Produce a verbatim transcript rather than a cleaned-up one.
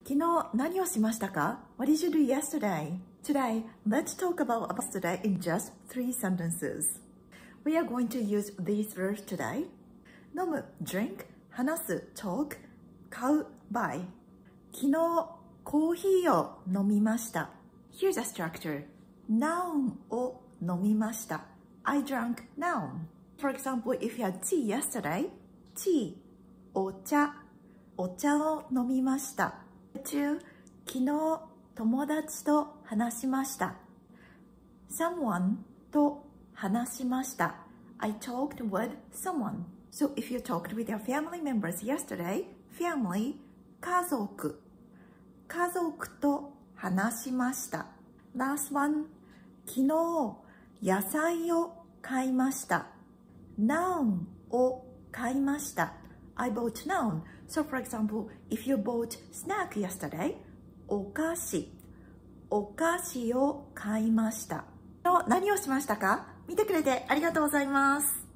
昨日何をしましたか? What did you do yesterday? Today, let's talk about yesterday in just three sentences. We are going to use these verbs today. 飲む drink, 話す talk, 買う buy. 昨日コーヒーを飲みました。Here's a structure. Noun を飲みました。I drank noun. For example, if you had tea yesterday, tea, お茶、お茶を飲みました。中、昨日友達と話しました。someone と話しました。I talked with someone. So if you talked with your family members yesterday, family, 家族。家族と話しました。Last one, 昨日野菜を買いました。noun を買いました。I bought noun. So for example, if you bought snack yesterday, お菓子。お菓子を買いました。何をしましたか？見てくれてありがとうございます。